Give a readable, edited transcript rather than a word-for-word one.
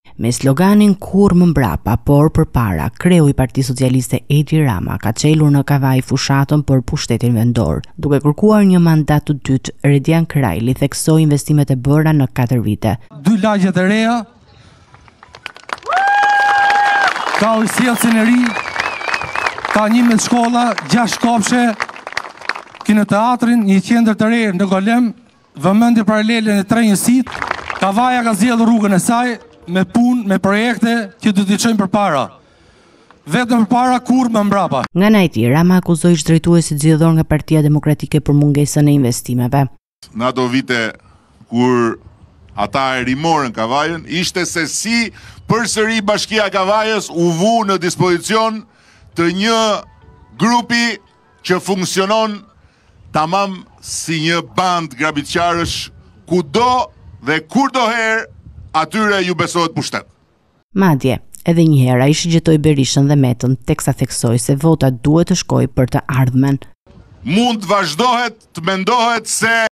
Me sloganin "Kur më mbrapa, por përpara", kreu i Partisë Socialiste Edi Rama ka çelur në kavaj fushatën për pushtetin vendor. Duke kërkuar një mandat të dytë, Redian Krajli theksoi investimet e bëra në 4 vite. 2 lagjet e reja, ka ujësjellsin e ri, ka 11 shkolla, 6 kopshe, kinoteatrin, një qendër të re në Golem, vëmendje paralele në 3 njësit, kavaja ka zgjedhur rrugën e saj, me punë, me projekte që do t'i çojmë përpara. Vetëm përpara, kur më mbrapa. Nga ana e tij, Rama akuzoi drejtuesit zgjedhor nga Partia Demokratike për mungesën e investimeve. Në ato vite kur ata e rimorën kavajën, ishte se si përsëri Bashkia e Kavajës u vu në dispozicion të një grupi që funksionon tamam si një band grabitqarësh, kudo dhe kurdoherë atyre ju besohet pushtet. Madje, edhe një herë ai shigjetoi Berishën dhe Metën, teksa theksoi se vota duhet të shkojë për të ardhmen. Mund të vazhdohet të mendohet se